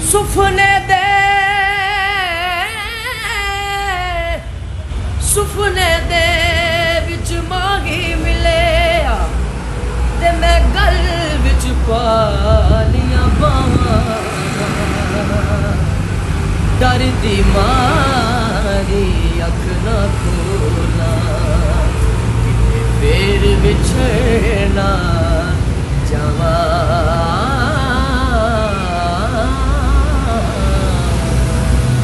सुफने दे विच माही मिले ते मैं गल विच पालियां बावां डर दी मारी अख ना खोला फिर बिछड़ना